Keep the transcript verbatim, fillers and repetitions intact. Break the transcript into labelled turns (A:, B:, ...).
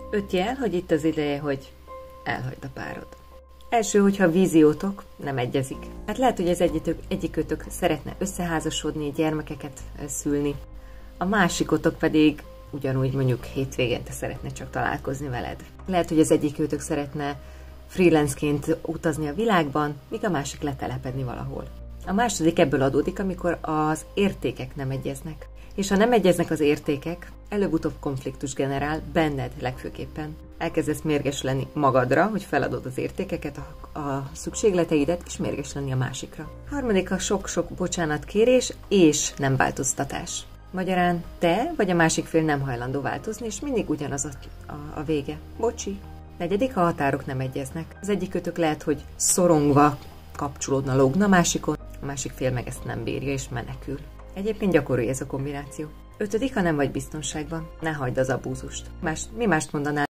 A: Öt jel, hogy itt az ideje, hogy elhagyd a párod. Első, hogyha a víziótok nem egyezik. Hát lehet, hogy az egyikök, egyikőtök szeretne összeházasodni, gyermekeket szülni, a másikotok pedig ugyanúgy mondjuk hétvégente szeretne csak találkozni veled. Lehet, hogy az egyikőtök szeretne freelanceként utazni a világban, míg a másik letelepedni valahol. A második ebből adódik, amikor az értékek nem egyeznek. És ha nem egyeznek az értékek, előbb-utóbb konfliktus generál benned legfőképpen. Elkezdesz mérges lenni magadra, hogy feladod az értékeket, a, a szükségleteidet, és mérges lenni a másikra. Harmadik a sok-sok bocsánatkérés és nem változtatás. Magyarán te vagy a másik fél nem hajlandó változni, és mindig ugyanaz a, a, a vége. Bocsi. Negyedik, a határok nem egyeznek. Az egyikőtök lehet, hogy szorongva kapcsolódna, lógna a másikon, a másik fél meg ezt nem bírja és menekül. Egyébként gyakori ez a kombináció. Ötödik, ha nem vagy biztonságban, ne hagyd az abúzust. Más, mi mást mondanál?